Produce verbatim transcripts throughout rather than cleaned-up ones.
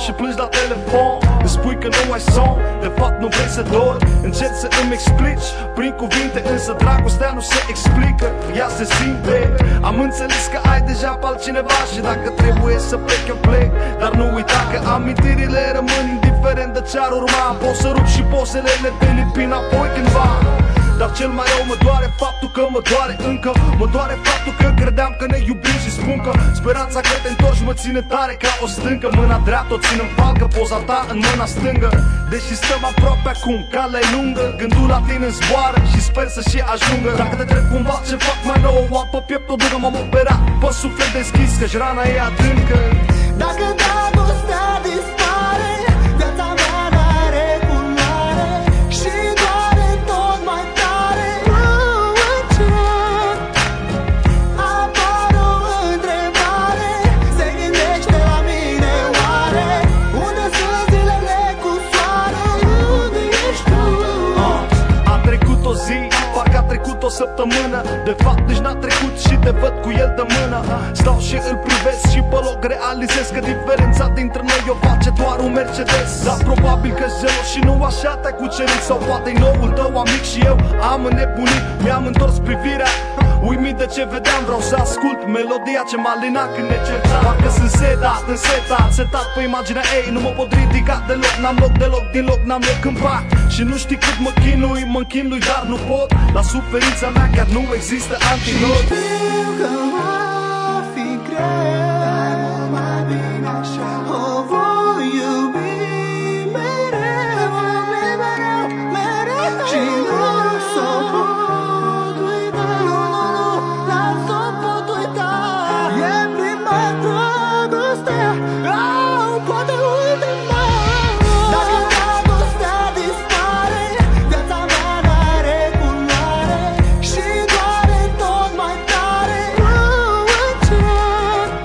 și plângi la telefon. Îți spui că nu ai somn, de fapt nu vrei să dormi. Încerci să îmi explici prin cuvinte, însă dragostea nu se explică, ea se simte. Am înțeles că ai deja pe altcineva și dacă trebuie să plec, eu plec. Dar nu uita că amintirile rămân indiferent de ce-ar urma. Poți să rup și pozelele te lipi înapoi cândva. Dar cel mai rău mă doare faptul că mă doare încă. Mă doare faptul că credeam că ne iubim și spun că speranța că te întorci mă ține tare ca o stâncă. Mâna dreaptă o țin în palcă, poza ta în mâna stângă. Deși stăm aproape acum, calea e lungă, gândul la tine zboară și sper să și ajungă. Dacă te trec cumva ce fac mai nou, o apă piept o ducă, m-am operat pe suflet deschis, căci rana e adâncă. Dacă dragostea dispare, viața mea n-are culoare și doare tot mai tare. Încet apare o întrebare, se gândește la mine oare. Unde sunt zilele cu soare? Unde ești tu? uh, A trecut o zi, parcă a trecut o săptămână. De fapt nici n-a trecut și te văd cu el de mână. Stau și îl privesc și pe loc realizez că diferența dintre noi o face doar un Mercedes. Dar probabil că-s gelos și nu așa te-ai cucerit. Sau poate-i noul tău amic și eu am înnebunit. Mi-am întors privirea, uimit de ce vedeam. Vreau să ascult melodia ce m-a linat când ne certam. Parcă sunt setat, însetat, setat pe imaginea ei. Nu mă pot ridica deloc, n-am loc deloc, din loc n-am loc în pat. Și nu știi cât mă chinui, mă închinui, dar nu pot. La suferința mea chiar nu există antilot. Știu că va fi greu, dar mult mai bine așa. O voi iubi mereu, mereu, mereu. Și nu s-o pot uita, nu, nu, nu, dar s-o pot uita. E prima dragoste, au, poate ultima. Dacă dragostea dispare, viața mea n-are culoare și doare tot mai tare. Încet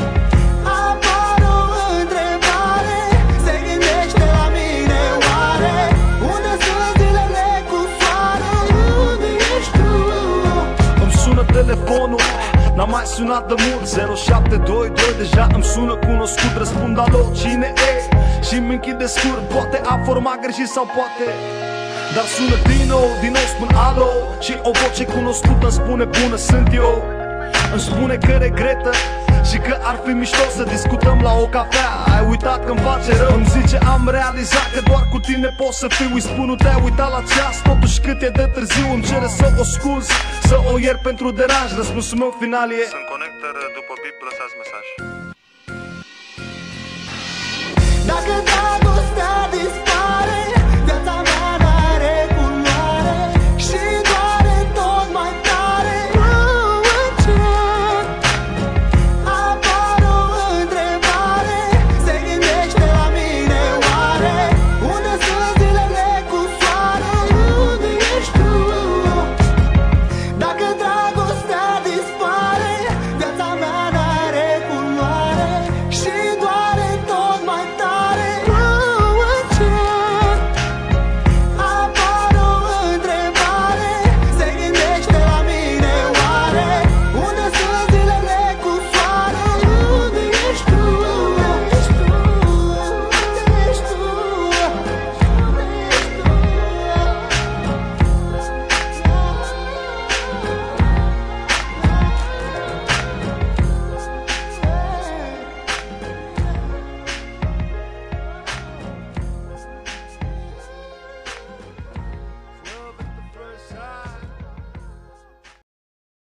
apare o întrebare, se gândește la mine oare. Unde sunt zilele cu soare? Unde ești tu? Îmi sună telefonul, n-am mai sunat de mult. Zero șapte doi doi deja îmi sună cunoscut. Răspund alo, cine e? Și-mi închide scurt, poate am format greșit sau poate. Dar sună din nou, din nou spun alo. Și o voce cunoscută îmi spune bună, sunt eu. Îmi spune că regretă și că ar fi mișto să discutăm la o cafea. Ai uitat că-mi face rău, îmi zice am realizat că doar cu tine pot să fiu. Îi spun nu te-ai uitat la ceas, totuși cât e de târziu. Îmi cere să o scuz, să o iert pentru deranj. Răspunsul meu final e: Sunt conector, după bip lăsați mesaj.